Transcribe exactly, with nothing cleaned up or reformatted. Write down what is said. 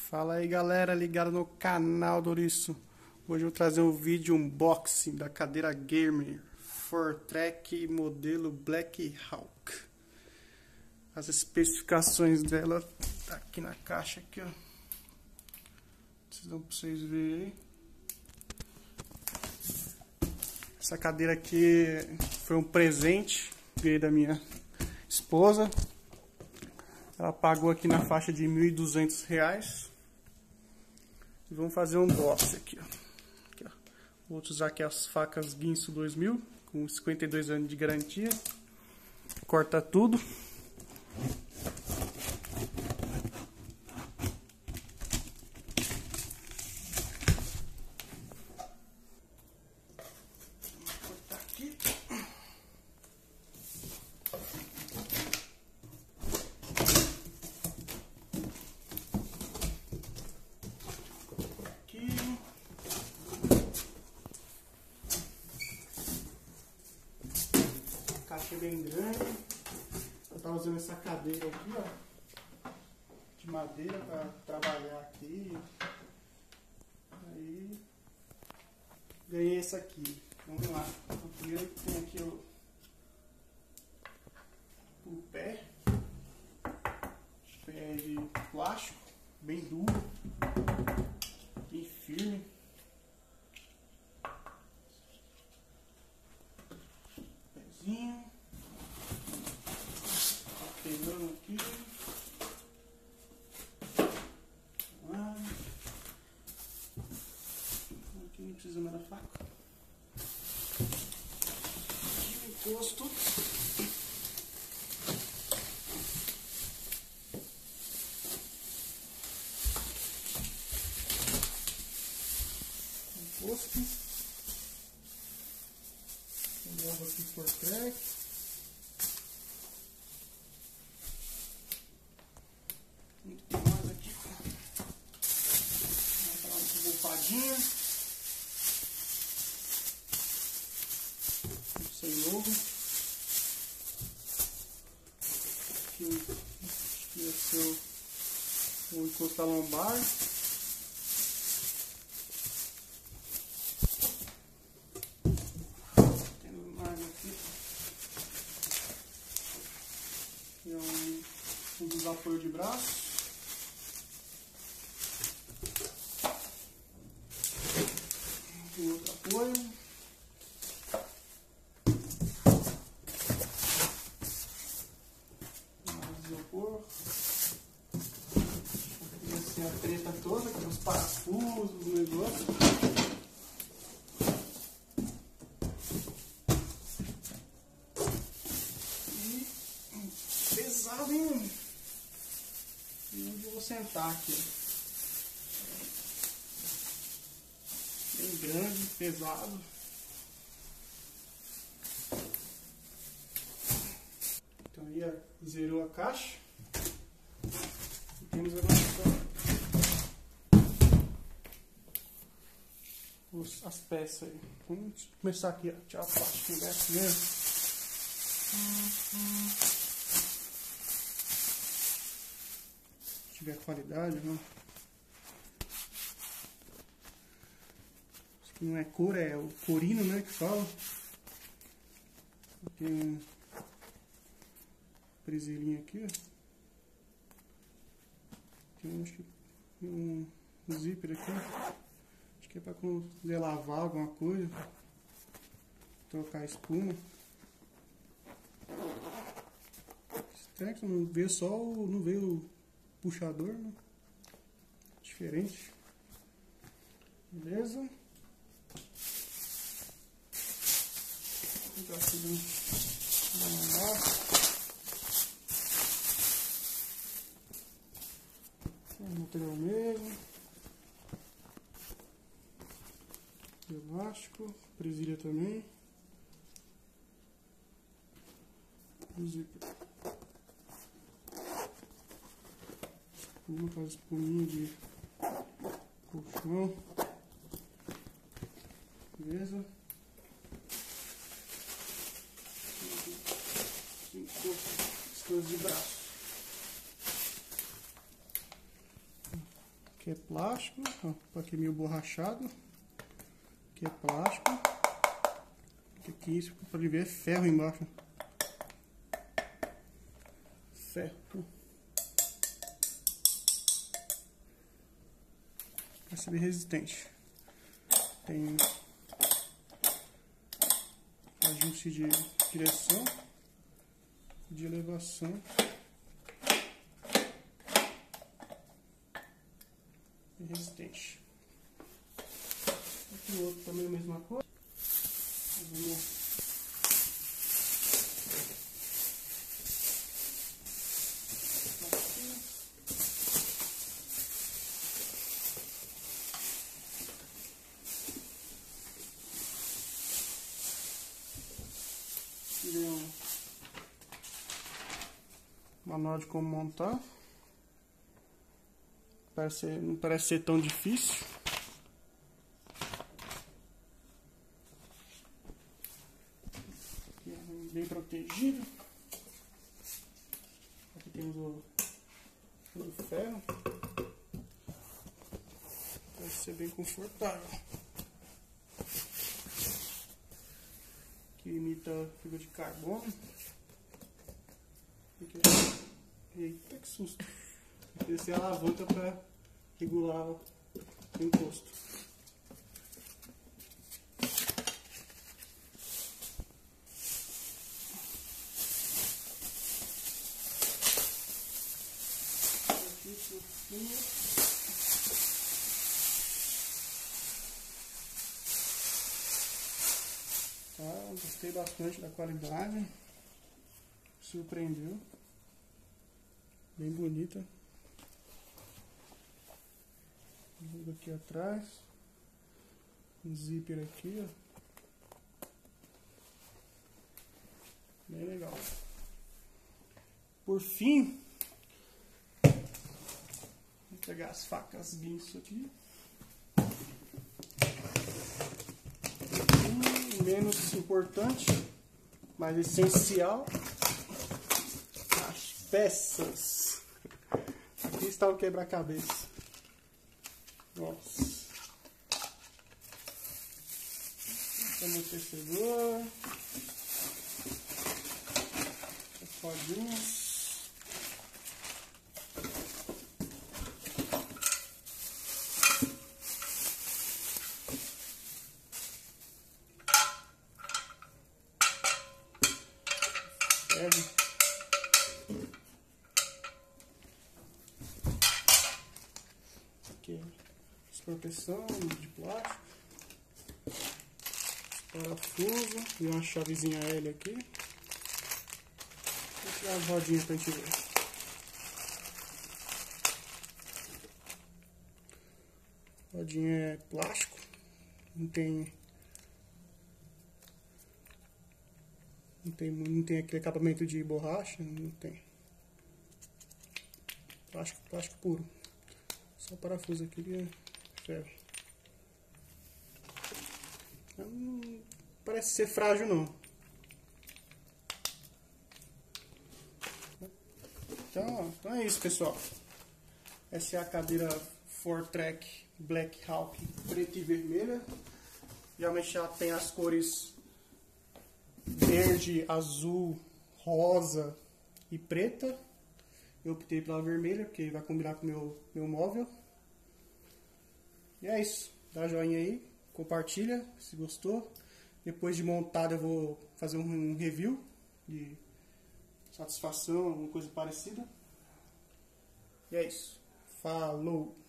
Fala aí galera, ligado no canal do Ouriço. Hoje eu vou trazer um vídeo unboxing da cadeira gamer Fortrek modelo Black Hawk. As especificações dela tá aqui na caixa aqui, ó. Precisam pra vocês verem aí. Essa cadeira aqui foi um presente que ganhei da minha esposa. Ela pagou aqui na faixa de mil e duzentos reais. E vamos fazer um unboxing aqui, ó. Aqui, ó. Vou usar aqui as facas Ginsu dois mil com cinquenta e dois anos de garantia. Corta tudo. Caixa bem grande. Eu tava usando essa cadeira aqui, ó, de madeira para trabalhar aqui. Aí ganhei essa aqui. Vamos lá. O primeiro que tem aqui o, o pé. O pé de plástico, bem duro, bem firme. Pezinho. Pegando aqui. Lá. Aqui não precisa mais da faca. Aqui o encosto. Encosto. Logo aqui Fortrek. Tem mais aqui. Vamos dar uma bufadinha. Isso aí novo. Aqui, aqui é o seu o encosto da lombar. É um, um dos apoios de braço. Tem outro apoio. Mais isopor. E assim a treta toda, com os parafusos, os negócios. Pesado, hein? E onde eu vou sentar aqui? Bem grande, pesado. Então aí ó, zerou a caixa. E temos agora só as peças aí. Vamos começar aqui, ó. Tirar a parte dessa mesmo. Se tiver qualidade, não. Isso aqui não é cor, é o corino, né, que fala. Tem um presilhinho aqui, ó. Tem um, acho que um, um zíper aqui. Acho que é para quando quiser lavar alguma coisa, trocar a espuma. Estranho que não vê só o, não vê o puxador, né? Diferente. Beleza? Vou pegar tudo na mão. O material mesmo. Elástico, presilha também. O zíper. Uma com as espuminhas de colchão. Beleza? Cinco escovas de braço. Aqui é plástico, ó, aqui é meio borrachado. Aqui é plástico. Aqui, isso pode ver, é ferro embaixo. Ferro. Vai ser bem resistente. Tem ajuste de direção, de elevação. E resistente. Aqui o outro também é a mesma coisa. Vamos tirei um manual de como montar. Parece, não parece ser tão difícil. Aqui é bem protegido. Aqui temos o, o ferro. Parece ser bem confortável. Que imita fibra de carbono. Eita, que susto! Essa é a alavanca para regular o encosto. Aqui por cima. Tá, gostei bastante da qualidade. Surpreendeu. Bem bonita. Aqui atrás, um zíper aqui, ó. Bem legal. Por fim, vou pegar as facas guinso aqui. E, menos importante, mas essencial, as peças. Aqui está o quebra-cabeça. Nossa. Amortecedor. As rodinhas. Serve. Aqui. Proteção de plástico, parafuso e uma chavezinha L aqui. Vou tirar as rodinhas pra gente ver. Rodinha é plástico, não tem, não tem, não tem aquele acabamento de borracha, não tem. Plástico, plástico puro. Só o parafuso aqui de ferro. Não parece ser frágil não. Então, então é isso, pessoal. Essa é a cadeira Fortrek Black Hawk preta e vermelha. Geralmente ela tem as cores verde, azul, rosa e preta. Eu optei pela vermelha porque vai combinar com o meu, meu móvel. E é isso. Dá joinha aí, compartilha se gostou. Depois de montado eu vou fazer um review de satisfação, alguma coisa parecida. E é isso. Falou!